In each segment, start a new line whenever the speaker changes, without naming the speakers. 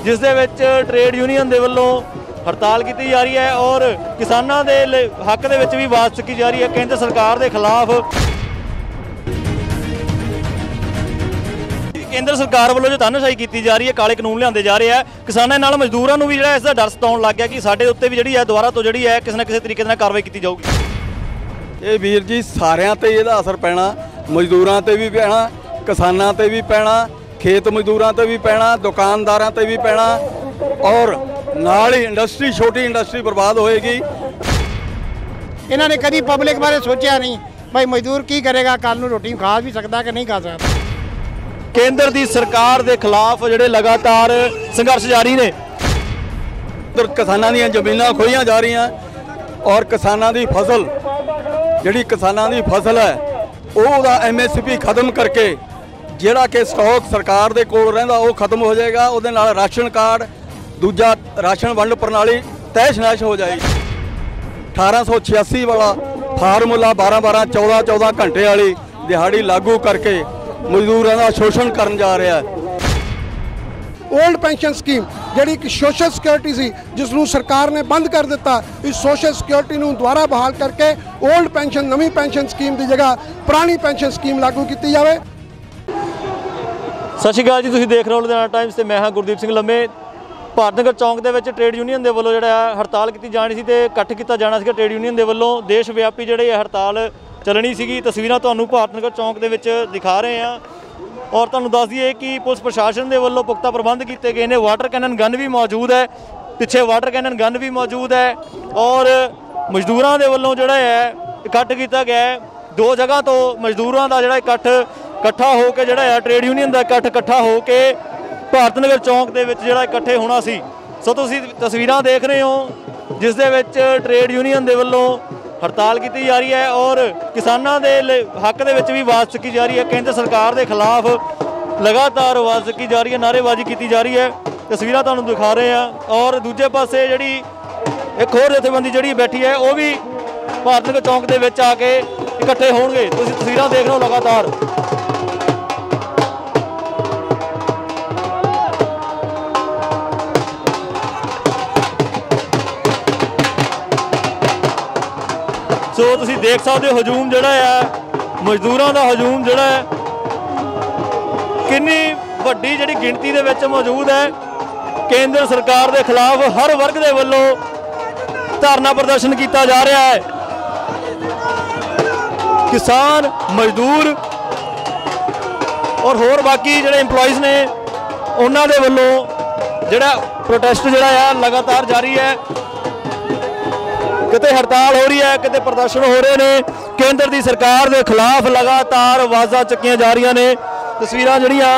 जिस दे विच trade union दे वल्लों हड़ताल की जा रही है और किसानों के हक दे विच भी आवाज़ चुकी जा रही है केंद्र सरकार के खिलाफ। केंद्र सरकार वालों जो तानाशाही की जा रही है, काले कानून लियाते जा रहे हैं, किसानों नाल मजदूरों को भी जो इसका डर सताउण लग गया कि साडे उत्ते भी जी है दोबारा तो जी है किसी न किसी तरीके कार्रवाई की जाऊगी।
ये वीर जी सारिਆਂ ते ਇਹਦਾ असर पैना, मजदूरों ते भी पैना, किसानों ते भी पैना, खेत मजदूरों ते भी पैना, दुकानदारों ते भी पैना और नाल ही इंडस्ट्री, छोटी इंडस्ट्री बर्बाद होएगी।
इन्होंने कभी पब्लिक बारे सोचा नहीं भाई मजदूर की करेगा, कल नूं रोटी खा भी सकता कि नहीं खा सकता।
केंद्र की सरकार के खिलाफ जिहड़े लगातार संघर्ष जारी ने।
किसानों दी जमीनां खोईयां जा रही और किसानों की फसल जिहड़ी किसानों की फसल है ਉਹਦਾ MSP खत्म करके ਜਿਹੜਾ कि स्टॉक सरकार ਦੇ ਕੋਲ ਰਹਿੰਦਾ ਉਹ खत्म हो जाएगा। ਉਹਦੇ ਨਾਲ राशन कार्ड दूजा राशन वंड प्रणाली तहश नहश हो जाएगी। 1886 वाला फार्मूला 12-12, 14-14 घंटे वाली दिहाड़ी लागू करके मजदूरों का शोषण करन जा रहा है।
ओल्ड पेंशन स्कीम जिहड़ी कि सोशल सिक्योरिटी सी जिसनूं सरकार ने बंद कर दिता, इस सोशल सिक्योरिटी नूं दुबारा बहाल करके ओल्ड पेंशन नवी पेंशन स्कीम की जगह पुरानी पेंशन स्कीम लागू की जाए।
सत श्री अकाल जी, तुसीं देख रहे हो लुधियाना टाइम्स ते मैं हाँ गुरदीप सिंह लम्मे। भारत नगर चौंक दे विच ट्रेड यूनीयन दे वल्लों जिहड़ा हड़ताल की जानी सी ते इकट्ठ किया जाना सीगा। ट्रेड यूनीयन दे वल्लों देश व्यापी जिहड़ी हड़ताल चलनी सीगी। तस्वीरां तुहानूं भारत नगर चौंक दे विच दिखा रहे हैं और तुहानूं दस दईए कि पुलिस प्रशासन के वल्लों पुख्ता प्रबंध किए गए हैं। वाटर कैनन गन भी मौजूद है, पिछे वाटर कैनन गन भी मौजूद है और मजदूरों के वल्लों जिहड़ा है इकट्ठ किया गया है। दो जगह तो मजदूरों का जिहड़ा इकट्ठा होकर जिहड़ा है ट्रेड यूनीयन का इकट्ठा होकर भारत नगर चौंक के जिहड़ा इकट्ठे होना सी। सो तुसीं तस्वीरां देख रहे हो जिस दे विच ट्रेड यूनीयन के वल्लों हड़ताल की जा रही है और किसानों के हक दे विच भी आवाज़ चुकी जा रही है। केंद्र सरकार के खिलाफ लगातार आवाज़ चुकी जा रही है, नारेबाजी की जा रही है। तस्वीरां तुहानूं दिखा रहे हैं और दूजे पासे जिहड़ी एक होर जथेबंदी जिहड़ी बैठी है वो भी भारत नगर चौंक के विच आके इकट्ठे होणगे। तुसीं तस्वीरां देख रहे हो लगातार। सो तुसीं देख सकते हो हजूम जिहड़ा है मजदूरों का हजूम जिहड़ा है कितनी वड्डी जिहड़ी गिणती दे विच मौजूद है। केंद्र सरकार के खिलाफ हर वर्ग के वल्लों धरना प्रदर्शन किया जा रहा है। किसान, मजदूर और होर बाकी जिहड़े इंप्लॉइज ने उन्हां दे वल्लों जिहड़ा प्रोटेस्ट जिहड़ा है लगातार जारी है। किते हड़ताल हो रही है, किते प्रदर्शन हो रहे हैं। केंद्र की सरकार के खिलाफ लगातार आवाज़ां चुकियां जा रही ने। तस्वीरां जिहड़ियां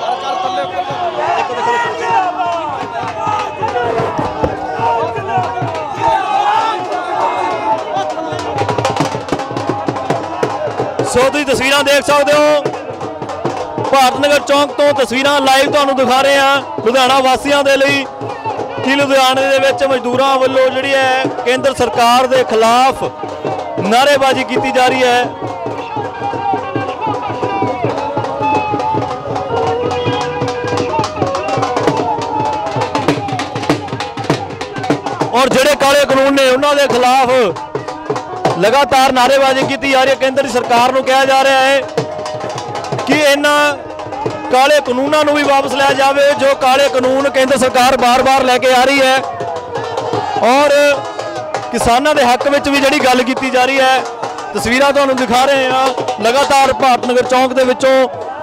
सो तुसीं तस्वीरां देख सकते हो भारत नगर चौंक तो तस्वीरां लाइव तुहानूं दिखा रहे हैं लुधियाना वासियों के लिए कि लुधियाने दे विच मजदूरों वालों जिहड़ी है केंद्र सरकार के खिलाफ नारेबाजी की जा रही है। और जिहड़े काले कानून ने उन्होंने खिलाफ लगातार नारेबाजी की जा रही है। केंद्र सरकार को कहा जा रहा है कि इन्हां काले कानूनों भी वापस लिया जाए जो काले कानून केंद्र सरकार बार बार लेके आ रही है और किसानों के हक में भी जिहड़ी गल की जा रही है। तस्वीरां तुहानूं दिखा रहे हैं लगातार भारत नगर चौंक दे विचों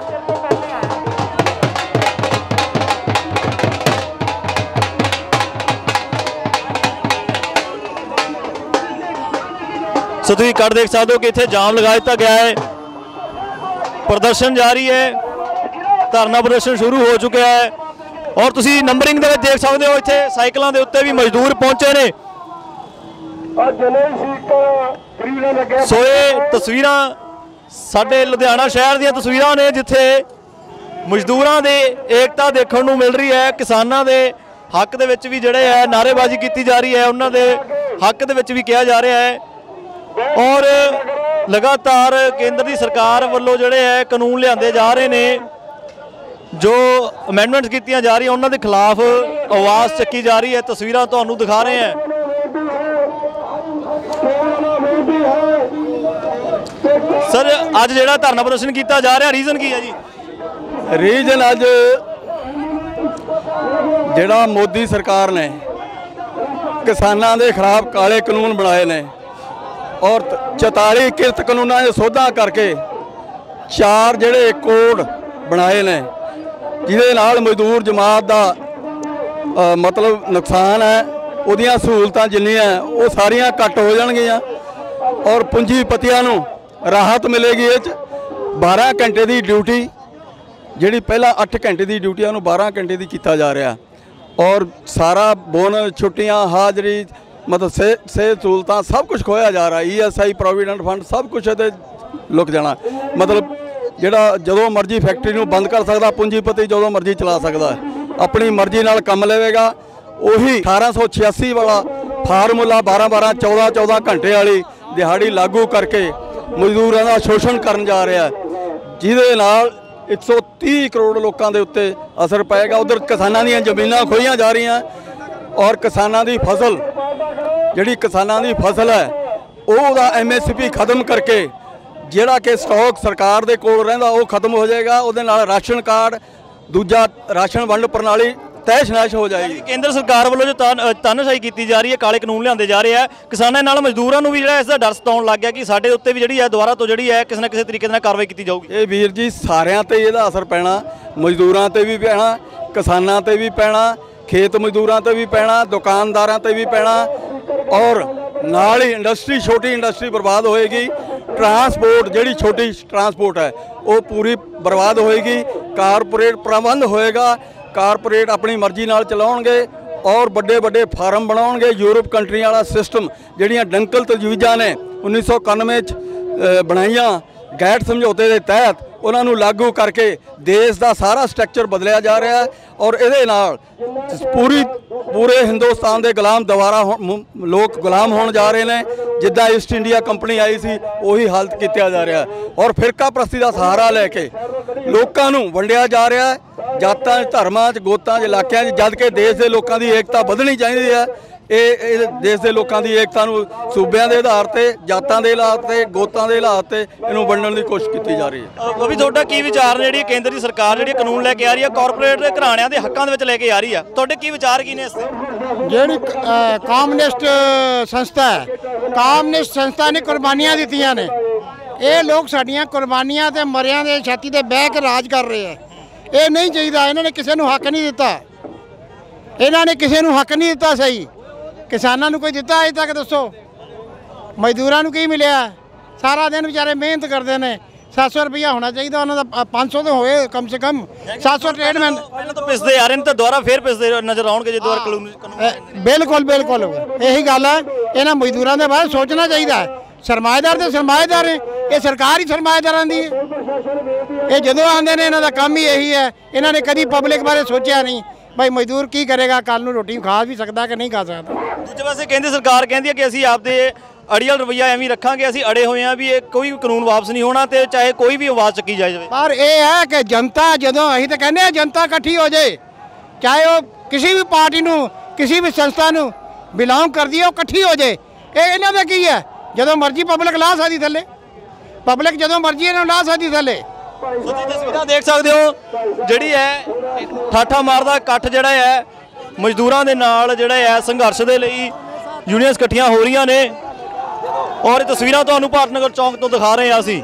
सो तुसीं कट देख सकते हो कि इत्थे जाम लगा दिता गया है। प्रदर्शन जारी है, धरना प्रदर्शन शुरू हो चुका है और तुसीं नंबरिंग दे विच देख सकते हो इत्थे साइकिलों के उत्ते भी मजदूर पहुंचे ने। सो ये तस्वीरां साडे लुधियाना शहर दी तस्वीरां ने जिथे मजदूरों की एकता देखने को मिल रही है। किसानों के हक दे विच भी जिहड़े है नारेबाजी की जा रही है, उन्हां दे हक दे विच भी कहा जा रहा है और लगातार केंद्र की सरकार वालों जिहड़े है कानून लिआंदे जा रहे हैं ਜੋ ਅਮੈਂਡਮੈਂਟਸ ਕੀਤੀਆਂ ਜਾ ਰਹੀਆਂ ਉਹਨਾਂ ਦੇ ਖਿਲਾਫ ਆਵਾਜ਼ ਚੱਕੀ ਜਾ ਰਹੀ ਹੈ। ਤਸਵੀਰਾਂ ਤੁਹਾਨੂੰ ਦਿਖਾ ਰਹੇ ਹਾਂ। ਸਰ ਅੱਜ ਜਿਹੜਾ ਧਰਨਾ ਪ੍ਰਦਰਸ਼ਨ ਕੀਤਾ ਜਾ ਰਿਹਾ ਰੀਜ਼ਨ ਕੀ ਹੈ ਜੀ?
ਰੀਜਨ ਅੱਜ ਜਿਹੜਾ ਮੋਦੀ ਸਰਕਾਰ ਨੇ ਕਿਸਾਨਾਂ ਦੇ ਖਿਲਾਫ ਕਾਲੇ ਕਾਨੂੰਨ ਬਣਾਏ ਨੇ ਔਰ 44 ਕਿਰਤ ਕਾਨੂੰਨਾਂ 'ਚ ਸੋਧਾਂ ਕਰਕੇ 4 ਜਿਹੜੇ ਕੋਡ ਬਣਾਏ ਨੇ ਜਿਹਦੇ ਨਾਲ ਮਜ਼ਦੂਰ ਜਮਾਤ ਦਾ ਮਤਲਬ ਨੁਕਸਾਨ ਹੈ, ਉਹਦੀਆਂ ਸਹੂਲਤਾਂ ਜਿੰਨੀਆਂ ਉਹ ਸਾਰੀਆਂ ਕੱਟ ਹੋ ਜਾਣਗੀਆਂ ਔਰ ਪੂੰਜੀਪਤੀਆਂ ਨੂੰ ਰਾਹਤ ਮਿਲੇਗੀ। ਇਹ 'ਚ 12 ਘੰਟੇ ਦੀ ਡਿਊਟੀ ਜਿਹੜੀ ਪਹਿਲਾਂ 8 ਘੰਟੇ ਦੀ ਡਿਊਟੀ ਉਹਨੂੰ 12 ਘੰਟੇ ਦੀ ਕੀਤਾ ਜਾ ਰਿਹਾ ਔਰ ਸਾਰਾ ਬੋਨਸ, ਛੁੱਟੀਆਂ, ਹਾਜ਼ਰੀ, ਮਤਲਬ ਸਿਹਤ ਸਹੂਲਤਾਂ ਸਭ ਕੁਝ ਖੋਇਆ ਜਾ ਰਿਹਾ। ESI, ਪ੍ਰੋਵੀਡੈਂਟ ਫੰਡ ਸਭ ਕੁਝ ਇਹਦੇ ਲੁਕ ਜਾਣਾ। ਮਤਲਬ ਜਿਹੜਾ ਜਦੋਂ ਮਰਜ਼ੀ ਫੈਕਟਰੀ ਨੂੰ ਬੰਦ ਕਰ ਸਕਦਾ, ਪੂੰਜੀਪਤੀ ਜਦੋਂ ਮਰਜ਼ੀ ਚਲਾ ਸਕਦਾ, ਆਪਣੀ ਮਰਜ਼ੀ ਨਾਲ ਕੰਮ ਲਵੇਗਾ। ਉਹੀ 1886 ਵਾਲਾ ਫਾਰਮੂਲਾ 12-12, 14-14 ਘੰਟੇ ਵਾਲੀ ਦਿਹਾੜੀ ਲਾਗੂ ਕਰਕੇ ਮਜ਼ਦੂਰਾਂ ਦਾ ਸ਼ੋਸ਼ਣ ਕਰਨ ਜਾ ਰਿਹਾ, ਜਿਹਦੇ ਨਾਲ 130 ਕਰੋੜ ਲੋਕਾਂ ਦੇ ਉੱਤੇ ਅਸਰ ਪਏਗਾ। ਉਧਰ ਕਿਸਾਨਾਂ ਦੀਆਂ ਜ਼ਮੀਨਾਂ ਖੋਹੀਆਂ ਜਾ ਰਹੀਆਂ ਔਰ ਕਿਸਾਨਾਂ ਦੀ ਫਸਲ ਜਿਹੜੀ ਕਿਸਾਨਾਂ ਦੀ ਫਸਲ ਹੈ ਉਹਦਾ MSP ਖਤਮ ਕਰਕੇ ਜਿਹੜਾ ਕਿ ਸਟਾਕ ਸਰਕਾਰ ਦੇ ਕੋਲ ਰਹਿੰਦਾ ਉਹ ਖਤਮ ਹੋ ਜਾਏਗਾ। ਉਹਦੇ ਨਾਲ ਰਾਸ਼ਨ ਕਾਰਡ, ਦੂਜਾ ਰਾਸ਼ਨ ਵੰਡ ਪ੍ਰਣਾਲੀ ਤਹਿਸ਼-ਨਹਿਸ਼ ਹੋ ਜਾਏਗੀ।
ਕੇਂਦਰ ਸਰਕਾਰ ਵੱਲੋਂ ਜੋ ਤਾਨਾਸ਼ਾਹੀ ਕੀਤੀ ਜਾ ਰਹੀ ਹੈ, ਕਾਲੇ ਕਾਨੂੰਨ ਲਿਆਂਦੇ ਜਾ ਰਹੇ ਆ, ਕਿਸਾਨਾਂ ਨਾਲ ਮਜ਼ਦੂਰਾਂ ਨੂੰ ਵੀ ਜਿਹੜਾ ਇਸ ਦਾ ਡਰ ਸਤਾਉਣ ਲੱਗ ਗਿਆ ਕਿ ਸਾਡੇ ਉੱਤੇ ਵੀ ਜਿਹੜੀ ਹੈ ਦੁਬਾਰਾ ਤੋਂ ਜਿਹੜੀ ਹੈ ਕਿਸੇ ਨਾ ਕਿਸੇ ਤਰੀਕੇ ਨਾਲ ਕਾਰਵਾਈ ਕੀਤੀ ਜਾਊਗੀ।
ਇਹ ਵੀਰ ਜੀ ਸਾਰਿਆਂ ਤੇ ਇਹਦਾ ਅਸਰ ਪੈਣਾ, ਮਜ਼ਦੂਰਾਂ ਤੇ ਵੀ ਪੈਣਾ, ਕਿਸਾਨਾਂ ਤੇ ਵੀ ਪੈਣਾ, ਖੇਤ ਮਜ਼ਦੂਰਾਂ ਤੇ ਵੀ ਪੈਣਾ, ਦੁਕਾਨਦਾਰਾਂ ਤੇ ਵੀ ਪੈਣਾ ਔਰ ਨਾਲ ਹੀ ਇੰਡਸਟਰੀ, ਛੋਟੀ ਇੰਡਸਟਰੀ ਬਰਬਾਦ ਹੋਏਗੀ। ਟਰਾਂਸਪੋਰਟ ਜਿਹੜੀ ਛੋਟੀ ਟਰਾਂਸਪੋਰਟ ਹੈ ਉਹ ਪੂਰੀ ਬਰਬਾਦ ਹੋਏਗੀ। ਕਾਰਪੋਰੇਟ ਪ੍ਰਬੰਧ ਹੋਏਗਾ, ਕਾਰਪੋਰੇਟ ਆਪਣੀ ਮਰਜ਼ੀ ਨਾਲ ਚਲਾਉਣਗੇ ਔਰ ਵੱਡੇ ਵੱਡੇ ਫਾਰਮ ਬਣਾਉਣਗੇ। ਯੂਰਪ ਕੰਟਰੀਆਂ ਵਾਲਾ ਸਿਸਟਮ ਜਿਹੜੀਆਂ ਡੰਕਲ ਤਜਵੀਜ਼ਾਂ ਨੇ 1991 'ਚ ਬਣਾਈਆਂ ਗੈਟ ਸਮਝੌਤੇ ਦੇ ਤਹਿਤ ਉਹਨਾਂ ਨੂੰ ਲਾਗੂ ਕਰਕੇ ਦੇਸ਼ ਦਾ ਸਾਰਾ ਸਟਰਕਚਰ ਬਦਲਿਆ ਜਾ ਰਿਹਾ ਔਰ ਇਹਦੇ ਨਾਲ ਪੂਰੇ ਹਿੰਦੁਸਤਾਨ ਦੇ ਗੁਲਾਮ ਦੁਬਾਰਾ ਲੋਕ ਗੁਲਾਮ ਹੋਣ ਜਾ ਰਹੇ ਨੇ। ਜਿੱਦਾਂ ਈਸਟ ਇੰਡੀਆ ਕੰਪਨੀ ਆਈ ਸੀ ਉਹੀ ਹਾਲਤ ਕੀਤਾ ਜਾ ਰਿਹਾ ਔਰ ਫਿਰਕਾ ਪ੍ਰਸਤੀ ਦਾ ਸਹਾਰਾ ਲੈ ਕੇ ਲੋਕਾਂ ਨੂੰ ਵੰਡਿਆ ਜਾ ਰਿਹਾ ਜਾਤਾਂ, ਧਰਮਾਂ 'ਚ, ਗੋਤਾਂ 'ਚ, ਇਲਾਕਿਆਂ 'ਚ, ਜਦ ਕਿ ਦੇਸ਼ ਦੇ ਲੋਕਾਂ ਦੀ ਏਕਤਾ ਵਧਣੀ ਚਾਹੀਦੀ ਹੈ। ਇਹ ਦੇਸ਼ ਦੇ ਲੋਕਾਂ ਦੀ ਏਕਤਾ ਨੂੰ ਸੂਬਿਆਂ ਦੇ ਆਧਾਰ ਤੇ, ਜਾਤਾਂ ਦੇ ਆਧਾਰ ਤੇ, ਗੋਤਾਂ ਦੇ ਆਧਾਰ ਤੇ ਇਹਨੂੰ ਵੰਡਣ ਦੀ ਕੋਸ਼ਿਸ਼ ਕੀਤੀ ਜਾ ਰਹੀ ਹੈ।
ਉਹ ਵੀ ਤੁਹਾਡਾ ਕੀ ਵਿਚਾਰ ਨੇ ਜਿਹੜੀ ਕੇਂਦਰ ਦੀ ਸਰਕਾਰ ਜਿਹੜੀ ਕਾਨੂੰਨ ਲੈ ਕੇ ਆ ਰਹੀ ਹੈ ਕਾਰਪੋਰੇਟ ਦੇ ਘਰਾਣਿਆਂ ਦੇ ਹੱਕਾਂ ਦੇ ਵਿੱਚ ਲੈ ਕੇ ਆ ਰਹੀ ਹੈ, ਤੁਹਾਡੇ ਕੀ ਵਿਚਾਰ ਕੀ ਨੇ ਇਸ ਤੇ?
ਜਿਹੜੀ ਕਮਿਊਨਿਸਟ ਸੰਸਥਾ ਹੈ, ਕਮਿਊਨਿਸਟ ਸੰਸਥਾ ਨੇ ਕੁਰਬਾਨੀਆਂ ਦਿੱਤੀਆਂ ਨੇ। ਇਹ ਲੋਕ ਸਾਡੀਆਂ ਕੁਰਬਾਨੀਆਂ ਤੇ ਮਰਿਆਂ ਦੇ ਛਾਤੀ ਤੇ ਬਹਿ ਕੇ ਰਾਜ ਕਰ ਰਹੇ ਆ। ਇਹ ਨਹੀਂ ਚਾਹੀਦਾ। ਇਹਨਾਂ ਨੇ ਕਿਸੇ ਨੂੰ ਹੱਕ ਨਹੀਂ ਦਿੱਤਾ, ਇਹਨਾਂ ਨੇ ਕਿਸੇ ਨੂੰ ਹੱਕ ਨਹੀਂ ਦਿੱਤਾ। ਸਹੀ ਕਿਸਾਨਾਂ ਨੂੰ ਕੋਈ ਦਿੱਤਾ ਅਜੇ ਤੱਕ? ਦੱਸੋ ਮਜ਼ਦੂਰਾਂ ਨੂੰ ਕੀ ਮਿਲਿਆ? ਸਾਰਾ ਦਿਨ ਵਿਚਾਰੇ ਮਿਹਨਤ ਕਰਦੇ ਨੇ। 700 ਰੁਪਇਆ ਹੋਣਾ ਚਾਹੀਦਾ ਉਹਨਾਂ ਦਾ, 500 ਤਾਂ ਹੋਏ ਕਮ ਸੇ ਕਮ। 700 ਟ੍ਰੇਡਮੈਨ
ਪਹਿਲਾਂ ਤਾਂ ਪਿਸਦੇ ਆ ਰਹੇ ਨੇ ਤਾਂ ਦੁਬਾਰਾ ਫੇਰ ਪਿਸਦੇ ਨਜ਼ਰ ਆਉਣਗੇ ਜੇ ਦੁਬਾਰਾ ਕਾਨੂੰਨ।
ਬਿਲਕੁਲ ਬਿਲਕੁਲ ਇਹੀ ਗੱਲ ਹੈ। ਇਹਨਾਂ ਮਜ਼ਦੂਰਾਂ ਦੇ ਬਾਰੇ ਸੋਚਣਾ ਚਾਹੀਦਾ ਹੈ। ਸਰਮਾਏਦਾਰ ਤੇ ਸਰਮਾਏਦਾਰ ਹੈ, ਇਹ ਸਰਕਾਰ ਹੀ ਸਰਮਾਏਦਾਰਾਂ ਦੀ ਹੈ। ਇਹ ਜਦੋਂ ਆਉਂਦੇ ਨੇ ਇਹਨਾਂ ਦਾ ਕੰਮ ਹੀ ਇਹੀ ਹੈ। ਇਹਨਾਂ ਨੇ ਕਦੀ ਪਬਲਿਕ ਬਾਰੇ ਸੋਚਿਆ ਨਹੀਂ ਭਾਈ ਮਜ਼ਦੂਰ ਕੀ ਕਰੇਗਾ, ਕੱਲ ਨੂੰ ਰੋਟੀ ਖਾ ਵੀ ਸਕਦਾ ਕਿ ਨਹੀਂ ਖਾ ਸਕਦਾ।
ਦੂਜੇ ਪਾਸੇ ਕਹਿੰਦੇ ਸਰਕਾਰ ਕਹਿੰਦੀ ਹੈ ਕਿ ਅਸੀਂ ਆਪਦੇ ਅੜੀਅਲ ਰਵੱਈਆ ਐਵੇਂ ਰੱਖਾਂਗੇ, ਅਸੀਂ ਅੜੇ ਹੋਏ ਹਾਂ ਵੀ ਇਹ ਕੋਈ ਕਾਨੂੰਨ ਵਾਪਸ ਨਹੀਂ ਹੋਣਾ ਤੇ ਚਾਹੇ ਕੋਈ ਵੀ ਆਵਾਜ਼ ਚੱਕੀ ਜਾਵੇ। ਪਰ
ਇਹ ਹੈ ਕਿ ਜਨਤਾ, ਜਦੋਂ ਅਸੀਂ ਤਾਂ ਕਹਿੰਦੇ ਹਾਂ ਜਨਤਾ ਇਕੱਠੀ ਹੋ ਜਾਏ, ਚਾਹੇ ਉਹ ਕਿਸੇ ਵੀ ਪਾਰਟੀ ਨੂੰ, ਕਿਸੇ ਵੀ ਸੰਸਥਾ ਨੂੰ ਬਿਲੋਂਗ ਕਰਦੀ ਹੈ, ਉਹ ਇਕੱਠੀ ਹੋ ਜਾਏ। ਇਹ ਇਹਨਾਂ ਦਾ ਕੀ ਹੈ? ਜਦੋਂ ਮਰਜ਼ੀ ਪਬਲਿਕ ਲਾ ਸਕਦੀ ਥੱਲੇ, ਪਬਲਿਕ ਜਦੋਂ ਮਰਜ਼ੀ ਇਹਨਾਂ ਨੂੰ ਲਾ ਸਕਦੀ ਥੱਲੇ।
ਤੁਸੀਂ ਤਸਵੀਰਾਂ ਦੇਖ ਸਕਦੇ ਹੋ ਜਿਹੜੀ ਹੈ ਠਾਠਾ ਮਾਰਦਾ ਇਕੱਠ ਜਿਹੜਾ ਹੈ ਮਜ਼ਦੂਰਾਂ ਦੇ ਨਾਲ ਜਿਹੜਾ ਹੈ ਸੰਘਰਸ਼ ਦੇ ਲਈ ਯੂਨੀਅਨਸ ਇਕੱਠੀਆਂ ਹੋ ਰਹੀਆਂ ਨੇ ਔਰ ਇਹ ਤਸਵੀਰਾਂ ਤੁਹਾਨੂੰ ਭਾਰਤ ਨਗਰ ਚੌਂਕ ਤੋਂ ਦਿਖਾ ਰਹੇ ਹਾਂ ਅਸੀਂ।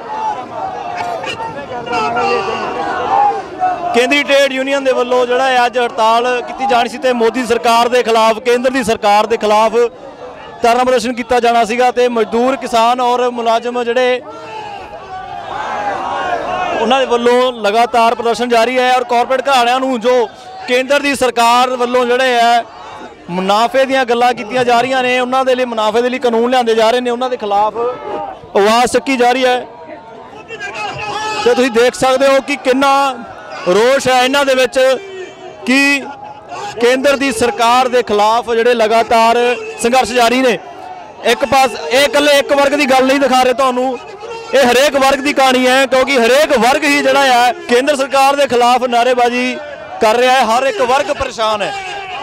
ਕੇਂਦਰੀ ਟ੍ਰੇਡ ਯੂਨੀਅਨ ਦੇ ਵੱਲੋਂ ਜਿਹੜਾ ਹੈ ਅੱਜ ਹੜਤਾਲ ਕੀਤੀ ਜਾਣੀ ਸੀ ਤੇ ਮੋਦੀ ਸਰਕਾਰ ਦੇ ਖਿਲਾਫ, ਕੇਂਦਰ ਦੀ ਸਰਕਾਰ ਦੇ ਖਿਲਾਫ ਧਰਨਾ ਪ੍ਰਦਰਸ਼ਨ ਕੀਤਾ ਜਾਣਾ ਸੀਗਾ ਤੇ ਮਜ਼ਦੂਰ, ਕਿਸਾਨ ਔਰ ਮੁਲਾਜ਼ਮ ਜਿਹੜੇ ਉਹਨਾਂ ਦੇ ਵੱਲੋਂ ਲਗਾਤਾਰ ਪ੍ਰਦਰਸ਼ਨ ਜਾਰੀ ਹੈ ਔਰ ਕਾਰਪੋਰੇਟ ਘਰਾਣਿਆਂ ਨੂੰ ਜੋ ਕੇਂਦਰ ਦੀ ਸਰਕਾਰ ਵੱਲੋਂ ਜਿਹੜੇ ਹੈ ਮੁਨਾਫੇ ਦੀਆਂ ਗੱਲਾਂ ਕੀਤੀਆਂ ਜਾ ਰਹੀਆਂ ਨੇ, ਉਹਨਾਂ ਦੇ ਲਈ ਮੁਨਾਫੇ ਦੇ ਲਈ ਕਾਨੂੰਨ ਲਿਆਂਦੇ ਜਾ ਰਹੇ ਨੇ, ਉਹਨਾਂ ਦੇ ਖਿਲਾਫ ਆਵਾਜ਼ ਚੱਕੀ ਜਾ ਰਹੀ ਹੈ। ਤੇ ਤੁਸੀਂ ਦੇਖ ਸਕਦੇ ਹੋ ਕਿ ਕਿੰਨਾ ਰੋਸ਼ ਹੈ ਇਹਨਾਂ ਦੇ ਵਿੱਚ ਕਿ ਕੇਂਦਰ ਦੀ ਸਰਕਾਰ ਦੇ ਖਿਲਾਫ ਜਿਹੜੇ ਲਗਾਤਾਰ ਸੰਘਰਸ਼ ਜਾਰੀ ਨੇ। ਇੱਕ ਪਾਸ ਇਹ ਇਕੱਲੇ ਇੱਕ ਵਰਗ ਦੀ ਗੱਲ ਨਹੀਂ ਦਿਖਾ ਰਹੇ ਤੁਹਾਨੂੰ, ਇਹ ਹਰੇਕ ਵਰਗ ਦੀ ਕਹਾਣੀ ਹੈ, ਕਿਉਂਕਿ ਹਰੇਕ ਵਰਗ ਹੀ ਜਿਹੜਾ ਹੈ ਕੇਂਦਰ ਸਰਕਾਰ ਦੇ ਖਿਲਾਫ ਨਾਅਰੇਬਾਜ਼ੀ ਕਰ ਰਿਹਾ ਹੈ। ਹਰ ਇੱਕ ਵਰਗ ਪਰੇਸ਼ਾਨ ਹੈ।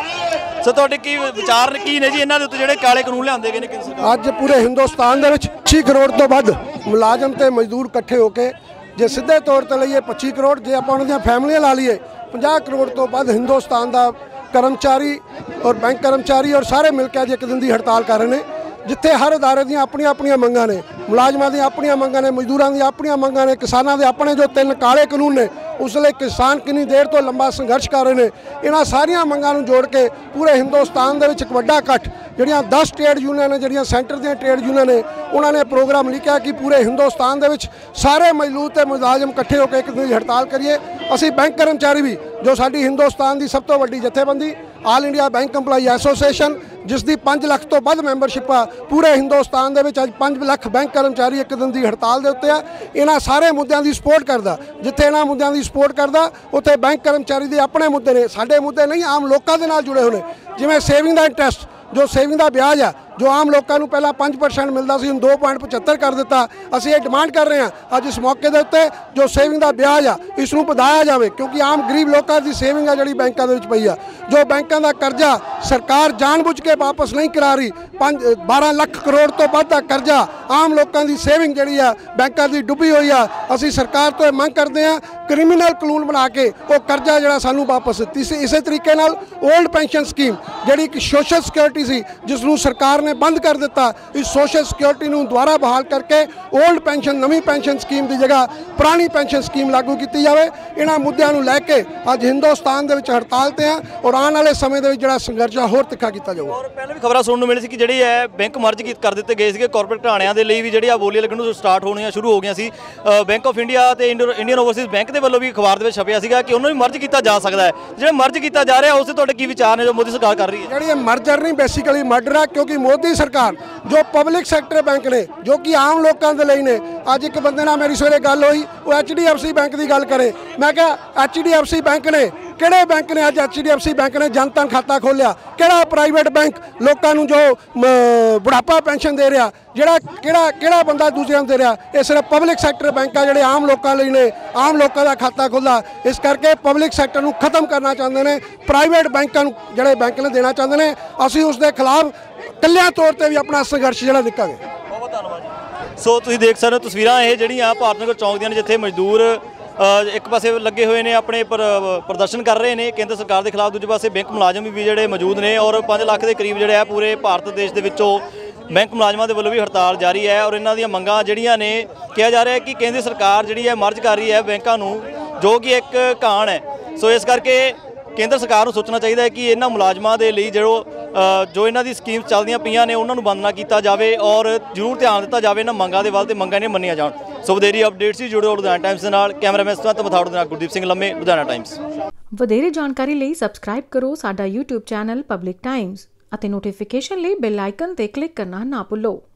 ਸੋ ਤੁਹਾਡੇ ਕੀ ਵਿਚਾਰ ਕੀ ਨੇ ਜੀ ਇਹਨਾਂ ਦੇ ਉੱਤੇ ਜਿਹੜੇ ਕਾਲੇ ਕਾਨੂੰਨ ਲਿਆਂਦੇ ਗਏ ਨੇ ਕੇਂਦਰ ਸਰਕਾਰ?
ਅੱਜ ਪੂਰੇ ਹਿੰਦੁਸਤਾਨ ਦੇ ਵਿੱਚ 25 ਕਰੋੜ ਤੋਂ ਵੱਧ ਮੁਲਾਜ਼ਮ ਤੇ ਮਜ਼ਦੂਰ ਇਕੱਠੇ ਹੋ ਕੇ, ਜੇ ਸਿੱਧੇ ਤੌਰ ਤੇ ਲਈਏ 25 ਕਰੋੜ, ਜੇ ਆਪਾਂ ਉਹਨਾਂ ਦੀਆਂ ਫੈਮਲੀਆਂ ਲਾ ਲਈਏ 50 ਕਰੋੜ ਤੋਂ ਵੱਧ ਹਿੰਦੁਸਤਾਨ ਦਾ ਕਰਮਚਾਰੀ ਔਰ ਬੈਂਕ ਕਰਮਚਾਰੀ ਔਰ ਸਾਰੇ ਮਿਲ ਕੇ ਅੱਜ ਇੱਕ ਦਿਨ ਦੀ ਹੜਤਾਲ ਕਰ ਰਹੇ ਨੇ, ਜਿੱਥੇ ਹਰ ਅਦਾਰੇ ਦੀਆਂ ਆਪਣੀਆਂ ਆਪਣੀਆਂ ਮੰਗਾਂ ਨੇ, ਮੁਲਾਜ਼ਮਾਂ ਦੀਆਂ ਆਪਣੀਆਂ ਮੰਗਾਂ ਨੇ, ਮਜ਼ਦੂਰਾਂ ਦੀਆਂ ਆਪਣੀਆਂ ਮੰਗਾਂ ਨੇ, ਕਿਸਾਨਾਂ ਦੇ ਆਪਣੇ ਜੋ 3 ਕਾਲੇ ਕਾਨੂੰਨ ਨੇ ਉਸ ਲਈ ਕਿਸਾਨ ਕਿੰਨੀ ਦੇਰ ਤੋਂ ਲੰਬਾ ਸੰਘਰਸ਼ ਕਰ ਰਹੇ ਨੇ। ਇਹਨਾਂ ਸਾਰੀਆਂ ਮੰਗਾਂ ਨੂੰ ਜੋੜ ਕੇ ਪੂਰੇ ਹਿੰਦੁਸਤਾਨ ਦੇ ਵਿੱਚ ਇੱਕ ਵੱਡਾ ਇਕੱਠ, ਜਿਹੜੀਆਂ 10 ਟ੍ਰੇਡ ਯੂਨੀਅਨ ਨੇ, ਜਿਹੜੀਆਂ ਸੈਂਟਰ ਦੀਆਂ ਟ੍ਰੇਡ ਯੂਨੀਅਨ ਨੇ, ਉਹਨਾਂ ਨੇ ਪ੍ਰੋਗਰਾਮ ਲਿਖਿਆ ਕਿ ਪੂਰੇ ਹਿੰਦੁਸਤਾਨ ਦੇ ਵਿੱਚ ਸਾਰੇ ਮਜ਼ਦੂਰ ਤੇ ਮੁਲਾਜ਼ਮ ਇਕੱਠੇ ਹੋ ਕੇ ਇੱਕ ਦਿਨ ਦੀ ਹੜਤਾਲ ਕਰੀਏ। ਅਸੀਂ ਬੈਂਕ ਕਰਮਚਾਰੀ ਵੀ, ਜੋ ਸਾਡੀ ਹਿੰਦੁਸਤਾਨ ਦੀ ਸਭ ਤੋਂ ਵੱਡੀ ਜਥੇਬੰਦੀ All India Bank Employee Association, ਜਿਸ ਦੀ 5 ਲੱਖ ਤੋਂ ਵੱਧ ਮੈਂਬਰਸ਼ਿਪ ਆ ਪੂਰੇ ਹਿੰਦੁਸਤਾਨ ਦੇ ਵਿੱਚ, ਅੱਜ 5 ਲੱਖ ਬੈਂਕ ਕਰਮਚਾਰੀ ਇੱਕ ਦਿਨ ਦੀ ਹੜਤਾਲ ਦੇ ਉੱਤੇ ਆ। ਇਹਨਾਂ ਸਾਰੇ ਮੁੱਦਿਆਂ ਦੀ ਸਪੋਰਟ ਕਰਦਾ। ਜਿੱਥੇ ਇਹਨਾਂ ਮੁੱਦਿਆਂ ਦੀ ਸਪੋਰਟ ਕਰਦਾ ਉੱਥੇ ਬੈਂਕ ਕਰਮਚਾਰੀ ਦੇ ਆਪਣੇ ਮੁੱਦੇ ਨੇ, ਸਾਡੇ ਮੁੱਦੇ ਨਹੀਂ, ਆਮ ਲੋਕਾਂ ਦੇ ਨਾਲ ਜੁੜੇ ਹੋਏ ਨੇ। ਜਿਵੇਂ ਸੇਵਿੰਗ ਦਾ ਇੰਟਰਸਟ, ਜੋ ਸੇਵਿੰਗ ਦਾ ਵਿਆਜ ਆ, ਜੋ ਆਮ ਲੋਕਾਂ ਨੂੰ ਪਹਿਲਾਂ 5% ਮਿਲਦਾ ਸੀ, ਹੁਣ 2.75 ਕਰ ਦਿੱਤਾ। ਅਸੀਂ ਇਹ ਡਿਮਾਂਡ ਕਰ ਰਹੇ ਹਾਂ ਅੱਜ ਇਸ ਮੌਕੇ ਦੇ ਉੱਤੇ, ਜੋ ਸੇਵਿੰਗ ਦਾ ਵਿਆਜ ਆ ਇਸ ਨੂੰ ਵਧਾਇਆ ਜਾਵੇ, ਕਿਉਂਕਿ ਆਮ ਗਰੀਬ ਲੋਕਾਂ ਦੀ ਸੇਵਿੰਗ ਆ ਜਿਹੜੀ ਬੈਂਕਾਂ ਦੇ ਵਿੱਚ ਪਈ ਆ। ਜੋ ਬੈਂਕਾਂ ਦਾ ਕਰਜ਼ਾ ਸਰਕਾਰ ਜਾਣਬੁੱਝ ਕੇ ਵਾਪਸ ਨਹੀਂ ਕਰਾ ਰਹੀ, 12 ਲੱਖ ਕਰੋੜ ਤੋਂ ਵੱਧ ਦਾ ਕਰਜ਼ਾ, ਆਮ ਲੋਕਾਂ ਦੀ ਸੇਵਿੰਗ ਜਿਹੜੀ ਆ ਬੈਂਕਾਂ ਦੀ ਡੁੱਬੀ ਹੋਈ ਆ। ਅਸੀਂ ਸਰਕਾਰ ਤੋਂ ਇਹ ਮੰਗ ਕਰਦੇ ਹਾਂ ਕ੍ਰਿਮੀਨਲ ਕਾਨੂੰਨ ਬਣਾ ਕੇ ਉਹ ਕਰਜ਼ਾ ਜਿਹੜਾ ਸਾਨੂੰ ਵਾਪਸ ਦਿੱਤੀ। ਇਸੇ ਤਰੀਕੇ ਨਾਲ 올ਡ ਪੈਨਸ਼ਨ ਸਕੀਮ, ਜਿਹੜੀ ਇੱਕ ਸੋਸ਼ਲ ਸਿਕਿਉਰਿਟੀ ਸੀ, ਜਿਸ ਨੂੰ ਸਰਕਾਰ ਨੇ ਬੰਦ ਕਰ ਦਿੱਤਾ, ਇਸ ਸੋਸ਼ਲ ਸਿਕਿਉਰਿਟੀ ਨੂੰ ਦੁਬਾਰਾ ਬਹਾਲ ਕਰਕੇ 올ਡ ਪੈਨਸ਼ਨ, ਨਵੀਂ ਪੈਨਸ਼ਨ ਸਕੀਮ ਦੀ ਜਗ੍ਹਾ ਪੁਰਾਣੀ ਪੈਨਸ਼ਨ ਸਕੀਮ ਲਾਗੂ ਕੀਤੀ ਜਾਵੇ। ਇਹਨਾਂ ਮੁੱਦਿਆਂ ਨੂੰ ਲੈ ਕੇ ਅੱਜ ਹਿੰਦੁਸਤਾਨ ਦੇ ਵਿੱਚ ਹੜਤਾਲ ਤੇ ਆ ਔਰ ਆਉਣ ਵਾਲੇ ਸਮੇਂ ਦੇ ਵਿੱਚ ਜਿਹੜਾ ਸੰਘਰਸ਼ ਆ ਹੋਰ ਤਿੱਖਾ ਕੀਤਾ ਜਾਊਗਾ।
ਔਰ ਪਹਿਲਾਂ ਵੀ ਖਬਰਾਂ ਸੁਣਨ ਨੂੰ ਮਿਲੀ ਸੀ ਕਿ ਜਿਹੜੀ ਹੈ ਬੈਂਕ ਮਰਜ ਕਰ ਦਿੱਤੇ ਗਏ ਸੀਗੇ, ਕਾਰਪੋਰੇਟ ਘਰਾਣਿਆਂ ਦੇ ਲਈ ਵੀ ਜਿਹੜੀ ਆ ਬੋਲੀਆਂ ਲੱਗਣ ਨੂੰ ਸਟਾਰਟ ਹੋਣੀਆਂ ਸ਼ੁਰੂ ਹੋ ਗਈਆਂ ਸੀ। ਬੈਂਕ ਆਫ ਇੰਡੀਆ ਤੇ ਇੰਡੀਅਨ ਓਵਰਸੀਜ਼ ਬੈਂਕ ਦੇ ਵੱਲੋਂ ਵੀ ਅਖਬਾਰ ਦੇ ਵਿੱਚ ਛਪਿਆ ਸੀਗਾ ਕਿ ਉਹਨਾਂ ਨੂੰ ਮਰਜ ਕੀਤਾ ਜਾ ਸਕਦਾ ਹੈ। ਜਿਹੜੇ ਮਰਜ ਕੀਤਾ ਜਾ ਰਿਹਾ ਉਸ ਤੇ ਤੁਹਾਡੇ ਕੀ ਵਿਚਾਰ ਨੇ ਜੋ ਮੋਦੀ ਸਰਕਾਰ ਕਰ ਰਹੀ ਹੈ?
ਜਿਹੜੀ ਇਹ ਮਰਜਰ ਨਹੀਂ, ਬੇਸਿਕਲੀ ਮਰਡਰ ਆ, ਕਿਉਂਕਿ ਮੋਦੀ ਸਰਕਾਰ ਜੋ ਪਬਲਿਕ ਸੈਕਟਰ ਬੈਂਕ ਨੇ, ਜੋ ਕਿ ਆਮ ਲੋਕਾਂ ਦੇ ਲਈ ਨੇ। ਅੱਜ ਇੱਕ ਬੰਦੇ ਨਾਲ ਮੇਰੀ ਸਵੇਰੇ ਗੱਲ ਹੋਈ, ਉਹ HDFC ਬੈਂਕ ਦੀ ਗੱਲ ਕਰੇ। ਮੈਂ ਕਿਹਾ HDFC ਬੈਂਕ ਨੇ, ਕਿਹੜੇ ਬੈਂਕ ਨੇ ਅੱਜ HDFC ਬੈਂਕ ਨੇ ਜਨ ਧਨ ਖਾਤਾ ਖੋਲ੍ਹਿਆ? ਕਿਹੜਾ ਪ੍ਰਾਈਵੇਟ ਬੈਂਕ ਲੋਕਾਂ ਨੂੰ ਜੋ ਬੁਢਾਪਾ ਪੈਨਸ਼ਨ ਦੇ ਰਿਹਾ, ਜਿਹੜਾ ਕਿਹੜਾ ਬੰਦਾ ਦੂਜਿਆਂ ਨੂੰ ਦੇ ਰਿਹਾ? ਇਹ ਸਿਰਫ ਪਬਲਿਕ ਸੈਕਟਰ ਬੈਂਕ ਆ ਜਿਹੜੇ ਆਮ ਲੋਕਾਂ ਲਈ ਨੇ, ਆਮ ਲੋਕਾਂ ਦਾ ਖਾਤਾ ਖੁੱਲ੍ਹਾ। ਇਸ ਕਰਕੇ ਪਬਲਿਕ ਸੈਕਟਰ ਨੂੰ ਖਤਮ ਕਰਨਾ ਚਾਹੁੰਦੇ ਨੇ, ਪ੍ਰਾਈਵੇਟ ਬੈਂਕਾਂ ਨੂੰ ਜਿਹੜੇ ਬੈਂਕ ਨੇ ਦੇਣਾ ਚਾਹੁੰਦੇ ਨੇ। ਅਸੀਂ ਉਸ ਦੇ ਖਿਲਾਫ ਇਕੱਲਿਆਂ ਤੌਰ ਤੇ ਵੀ ਆਪਣਾ ਸੰਘਰਸ਼ ਜਿਹੜਾ ਨਿਕਾਂਗੇ।
ਬਹੁਤ ਧੰਨਵਾਦ ਜੀ। ਸੋ ਤੁਸੀਂ ਦੇਖ ਸਕਦੇ ਹੋ ਤਸਵੀਰਾਂ ਇਹ ਜਿਹੜੀਆਂ ਭਾਰਤ ਨਗਰ ਚੌਂਕ ਦੀਆਂ ਨੇ, ਜਿੱਥੇ ਮਜ਼ਦੂਰ ਇੱਕ ਪਾਸੇ ਲੱਗੇ ਹੋਏ ਨੇ, ਆਪਣੇ ਪ੍ਰਦਰਸ਼ਨ ਕਰ ਰਹੇ ਨੇ ਕੇਂਦਰ ਸਰਕਾਰ ਦੇ ਖਿਲਾਫ, ਦੂਜੇ ਪਾਸੇ ਬੈਂਕ ਮੁਲਾਜ਼ਮ ਵੀ ਜਿਹੜੇ ਮੌਜੂਦ ਨੇ ਔਰ 5 ਲੱਖ ਦੇ ਕਰੀਬ ਜਿਹੜੇ ਆ ਪੂਰੇ ਭਾਰਤ ਦੇਸ਼ ਦੇ ਵਿੱਚੋਂ ਬੈਂਕ ਮੁਲਾਜ਼ਮਾਂ ਦੇ ਵੱਲੋਂ ਵੀ ਹੜਤਾਲ ਜਾਰੀ ਹੈ। ਔਰ ਇਹਨਾਂ ਦੀਆਂ ਮੰਗਾਂ ਜਿਹੜੀਆਂ ਨੇ, ਕਿਹਾ ਜਾ ਰਿਹਾ ਹੈ ਕਿ ਕੇਂਦਰ ਸਰਕਾਰ ਜਿਹੜੀ ਹੈ ਮਰਜ ਕਰ ਰਹੀ ਹੈ ਬੈਂਕਾਂ ਨੂੰ, ਜੋ ਕਿ ਇੱਕ ਘਾਣ ਹੈ। ਸੋ ਇਸ ਕਰਕੇ ਕੇਂਦਰ ਸਰਕਾਰ ਨੂੰ ਸੋਚਣਾ ਚਾਹੀਦਾ ਹੈ ਕਿ ਇਹਨਾਂ ਮੁਲਾਜ਼ਮਾਂ ਦੇ ਲਈ ਜੋ ਇਹਨਾਂ ਦੀ ਸਕੀਮ ਚੱਲਦੀਆਂ ਪਈਆਂ ਨੇ ਉਹਨਾਂ ਨੂੰ ਬੰਦ ਨਾ ਕੀਤਾ ਜਾਵੇ ਔਰ ਜ਼ਰੂਰ ਧਿਆਨ ਦਿੱਤਾ ਜਾਵੇ ਇਹਨਾਂ ਮੰਗਾਂ ਦੇ ਵੱਲ ਤੇ ਮੰਗਾਂ ਨੇ ਮੰਨੀਆਂ ਜਾਣ। ਸੋ ਵਧੇਰੀ ਅਪਡੇਟਸ ਸੀ ਜੁੜੋ ਲੁਧਿਆਣਾ ਟਾਈਮਸ ਦੇ ਨਾਲ। ਕੈਮਰਾਮੈਨ ਸਤਵੰਤ ਮਥਾੜ ਦੇ ਨਾਲ ਗੁਰਦੀਪ ਸਿੰਘ ਲੰਮੇ, ਲੁਧਿਆਣਾ ਟਾਈਮਸ।
ਵਧੇਰੇ ਜਾਣਕਾਰੀ ਲਈ ਸਬਸਕ੍ਰਾਈਬ ਕਰੋ ਸਾਡਾ YouTube ਚੈਨਲ ਪਬਲਿਕ ਟਾਈਮਸ ਅਤੇ ਨੋਟੀਫਿਕੇਸ਼ਨ ਲਈ ਬੈਲ ਆਈਕਨ ਤੇ ਕਲਿੱਕ ਕਰਨਾ ਨਾ ਭੁੱਲੋ।